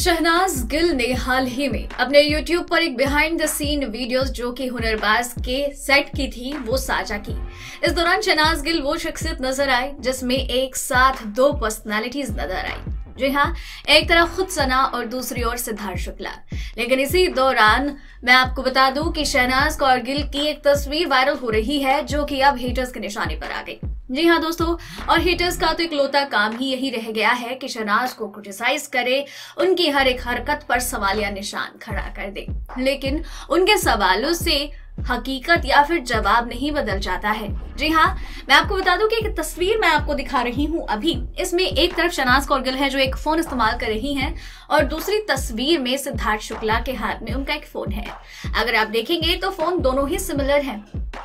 शहनाज गिल ने हाल ही में अपने YouTube पर एक बिहाइंड द सीन वीडियोस जो कि हुनरबाज के सेट की थी वो साझा की। इस दौरान शहनाज गिल वो शख्सियत नजर आए जिसमें एक साथ दो पर्सनालिटीज नजर आई। जी हाँ, एक तरफ खुद सना और दूसरी ओर सिद्धार्थ शुक्ला। लेकिन इसी दौरान मैं आपको बता दूं कि शहनाज कौर गिल की एक तस्वीर वायरल हो रही है जो कि अब हेटर्स के निशाने पर आ गई। जी हाँ दोस्तों, और हेटर्स का तो इकलौता काम ही यही रह गया है कि शहनाज को क्रिटिसाइज करे, उनकी हर एक हरकत पर सवालिया निशान खड़ा कर दे, लेकिन उनके सवालों से हकीकत या फिर जवाब नहीं बदल जाता है। जी हाँ, मैं आपको बता दूं कि एक तस्वीर मैं आपको दिखा रही हूँ अभी। इसमें एक तरफ शहनाज कौर गिल है जो एक फोन इस्तेमाल कर रही हैं और दूसरी तस्वीर में सिद्धार्थ शुक्ला के हाथ में उनका एक फोन है। अगर आप देखेंगे तो फोन दोनों ही सिमिलर हैं।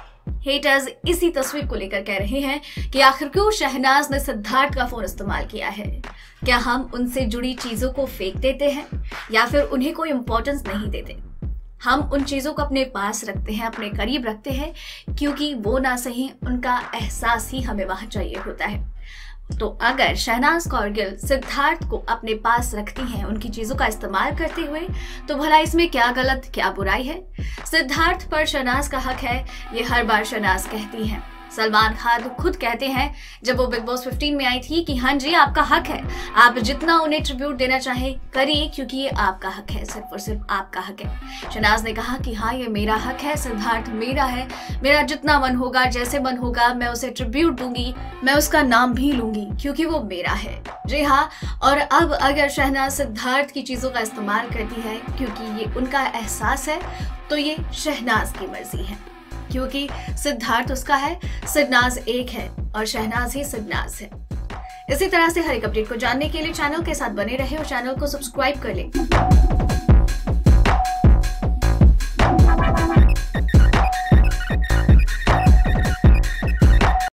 हेटर्स इसी तस्वीर को लेकर कह रहे हैं कि आखिर क्यों शहनाज ने सिद्धार्थ का फोन इस्तेमाल किया है। क्या हम उनसे जुड़ी चीजों को फेंक देते हैं या फिर उन्हें कोई इंपॉर्टेंस नहीं देते? हम उन चीजों को अपने पास रखते हैं, अपने करीब रखते हैं, क्योंकि वो ना सही उनका एहसास ही हमें वहां चाहिए होता है। तो अगर शहनाज कौर गिल सिद्धार्थ को अपने पास रखती हैं उनकी चीजों का इस्तेमाल करते हुए, तो भला इसमें क्या गलत, क्या बुराई है? सिद्धार्थ पर शहनाज का हक है, ये हर बार शहनाज कहती हैं। सलमान खान खुद कहते हैं जब वो बिग बॉस 15 में आई थी कि हाँ जी, आपका हक है, आप जितना उन्हें ट्रिब्यूट देना चाहे करिए, क्योंकि ये आपका हक है, सिर्फ और सिर्फ आपका हक है। शहनाज ने कहा कि हाँ, ये मेरा हक है, सिद्धार्थ मेरा है, मेरा जितना मन होगा, जैसे मन होगा, मैं उसे ट्रिब्यूट दूंगी, मैं उसका नाम भी लूंगी, क्योंकि वो मेरा है। जी हाँ, और अब अगर शहनाज सिद्धार्थ की चीजों का इस्तेमाल करती है क्योंकि ये उनका एहसास है, तो ये शहनाज की मर्जी है, क्योंकि सिद्धार्थ उसका है, सिद्नाज एक है और शहनाज ही सिद्नाज है। इसी तरह से हर एक अपडेट को जानने के लिए चैनल के साथ बने रहे और चैनल को सब्सक्राइब कर लें।